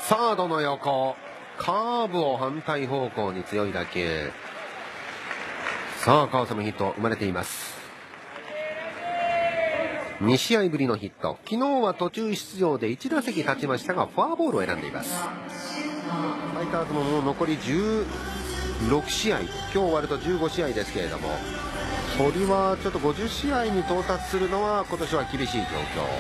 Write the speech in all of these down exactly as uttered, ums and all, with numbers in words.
サードの横、カーブを反対方向に強い打球。さあ川瀬のヒット生まれています。に試合ぶりのヒット。昨日は途中出場でいち打席立ちましたがフォアボールを選んでいます。ファイターズももう残りじゅうろく試合、今日終わるとじゅうご試合ですけれども、堀はちょっとごじゅう試合に到達するのは今年は厳しい状況。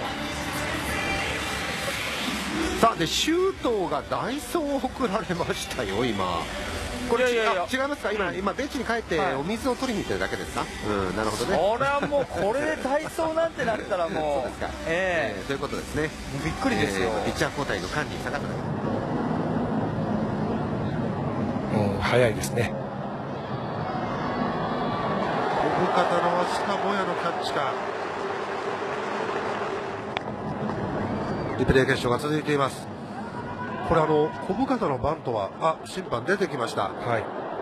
さあで周東が代走を送られましたよ今。これいやいやいや違いますか、今今ベンチに帰ってお水を取りに行ってるだけですか。うん、なるほどね。 これはもうこれで体操なんてなったらもうそうですか、えー、えー、ということですね。 びっくりですよ、 えー、ピッチャー交代の間に下がっただけ。 うん、早いですね。 小深田の足かぼやのキャッチか。リプレイ決勝が続いています。これあの小深田のバントは、あ、審判出てきました。はい。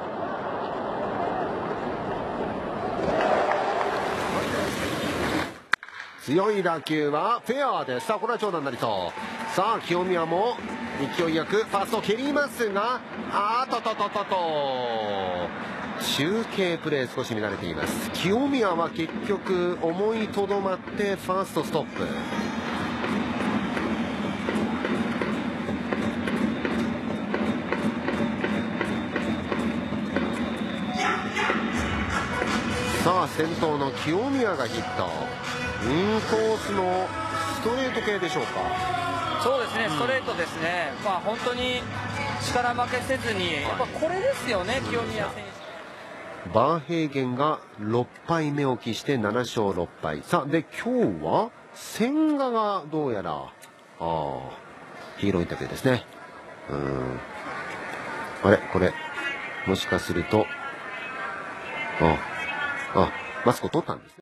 強い打球はフェアです。さあこれは長打になりそう。さあ清宮も勢いよくファースト蹴りますが、あーととととと中継プレー少し乱れています。清宮は結局思いとどまってファーストストップ。さあ先頭の清宮がヒット。インコースのストレート系でしょうか。 そうですね、ストレートですね。うん、まあ本当に力負けせずに、やっぱこれですよね、清宮選手。 バーヘーゲンがろっ敗目を喫してなな勝ろっ敗。さあで今日は千賀がどうやらああヒーローインタビューですね。うん、あれこれもしかするとああマスクを取ったんですね。